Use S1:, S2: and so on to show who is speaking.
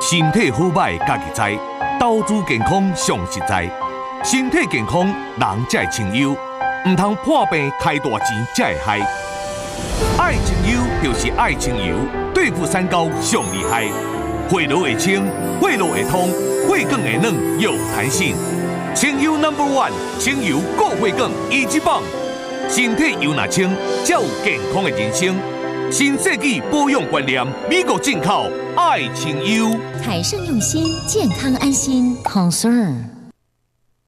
S1: 身体好歹家己知，投资健康上实在。身体健康人才会清幽，唔通破病开大钱才会害。爱清幽就是爱清油，对付三高上厉害。血路会清，血路会通，血管会软有弹性。清油 No.1， 清油固血管一级棒。身体油若清，才有健康的人生。新世纪保养观念，美国进口，爱清油。
S2: 财盛用心，健康安心。Concern。